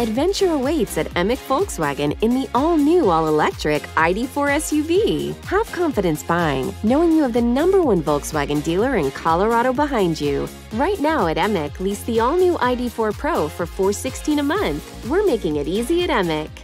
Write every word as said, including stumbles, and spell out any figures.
Adventure awaits at Emich Volkswagen in the all-new all-electric I D four S U V. Have confidence buying, knowing you have the number one Volkswagen dealer in Colorado behind you. Right now at Emich, lease the all-new I D four Pro for four hundred sixteen dollars a month. We're making it easy at Emich.